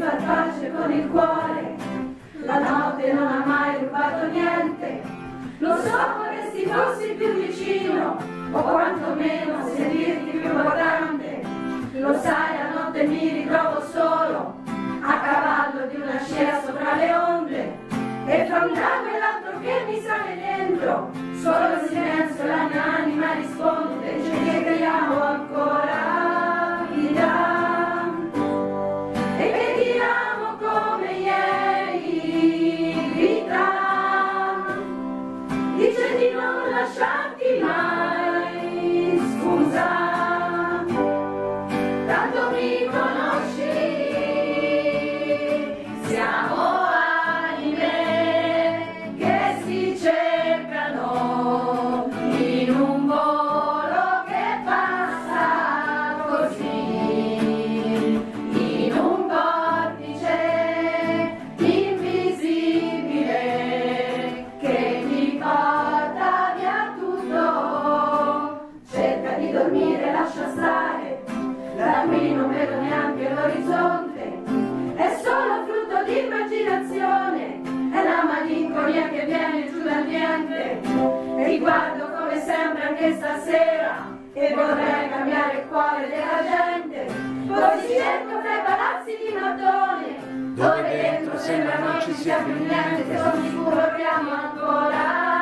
far pace con il cuore. La notte non ha mai rubato niente. Non so vorresti fossi più vicino, o quantomeno sentirti più importante. Lo sai, a notte mi ritrovo solo, a cavallo di una scia sopra le onde, e fra un drago e l'altro che mi sale dentro, solo il silenzio la mia anima risponde, ci chiediamo ancora vita, e chiediamo come ieri vita, dice di non lasciarti mai, scusa, tanto mi conosci, siamo anime che si cercano in un volo che passa così, in un vortice invisibile che ti porta via tutto. Cerca di dormire, lascia stare, da qui non vedo neanche l'orizzonte, è solo frutto di immaginazione, è la malinconia che viene giù dal niente. E ti guardo come sempre anche stasera, e vorrei cambiare il cuore della gente, così cerco tra i palazzi di mattone, dove dentro sembra non ci sia più niente, sono sicuro che amo ancora